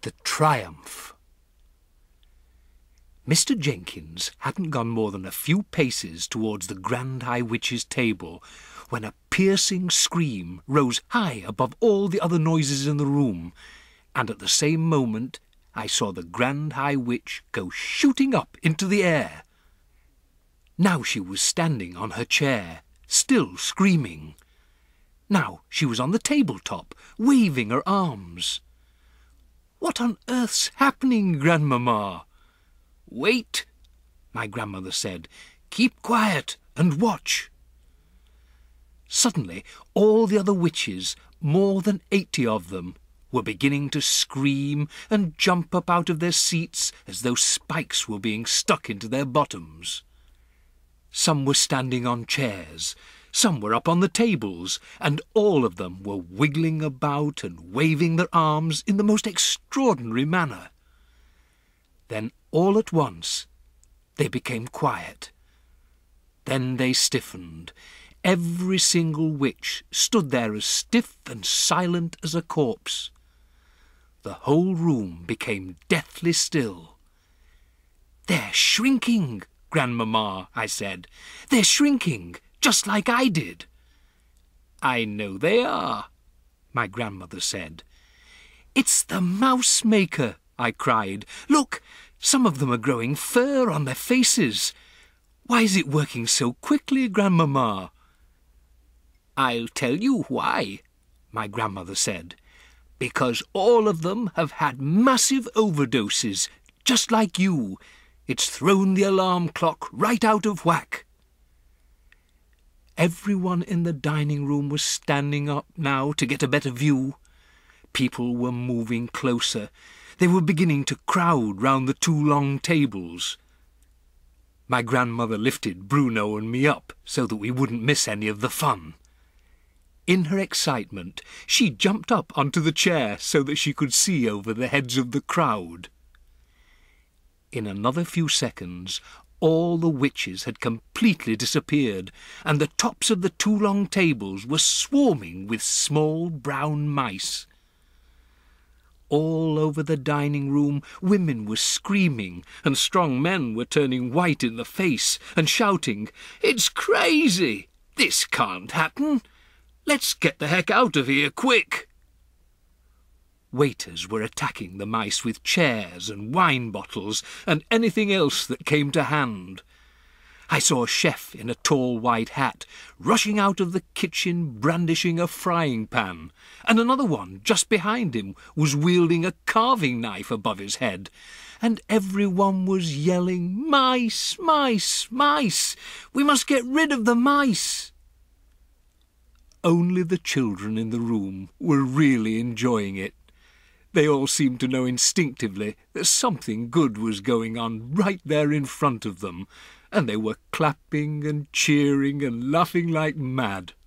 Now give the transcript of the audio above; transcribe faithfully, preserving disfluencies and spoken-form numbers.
The Triumph. Mister Jenkins hadn't gone more than a few paces towards the Grand High Witch's table when a piercing scream rose high above all the other noises in the room, and at the same moment I saw the Grand High Witch go shooting up into the air. Now she was standing on her chair, still screaming. Now she was on the tabletop, waving her arms. "What on earth's happening, Grandmamma?" "Wait," my grandmother said. "Keep quiet and watch." Suddenly, all the other witches, more than eighty of them, were beginning to scream and jump up out of their seats as though spikes were being stuck into their bottoms. Some were standing on chairs, some were up on the tables, and all of them were wiggling about and waving their arms in the most extraordinary manner. Then, all at once, they became quiet. Then they stiffened. Every single witch stood there as stiff and silent as a corpse. The whole room became deathly still. "They're shrinking, Grandmamma," I said. "They're shrinking, just like I did." "I know they are," my grandmother said. "It's the Mouse Maker," I cried. "Look, some of them are growing fur on their faces. Why is it working so quickly, Grandmamma?" "I'll tell you why," my grandmother said. "Because all of them have had massive overdoses, just like you. It's thrown the alarm clock right out of whack." Everyone in the dining room was standing up now to get a better view. People were moving closer. They were beginning to crowd round the two long tables. My grandmother lifted Bruno and me up so that we wouldn't miss any of the fun. In her excitement, she jumped up onto the chair so that she could see over the heads of the crowd. In another few seconds, all the witches had completely disappeared, and the tops of the two long tables were swarming with small brown mice. All over the dining room, women were screaming, and strong men were turning white in the face and shouting, "It's crazy! This can't happen! Let's get the heck out of here, quick!" Waiters were attacking the mice with chairs and wine bottles and anything else that came to hand. I saw a chef in a tall white hat rushing out of the kitchen brandishing a frying pan, and another one just behind him was wielding a carving knife above his head, and everyone was yelling, "Mice, mice, mice! We must get rid of the mice!" Only the children in the room were really enjoying it. They all seemed to know instinctively that something good was going on right there in front of them, and they were clapping and cheering and laughing like mad.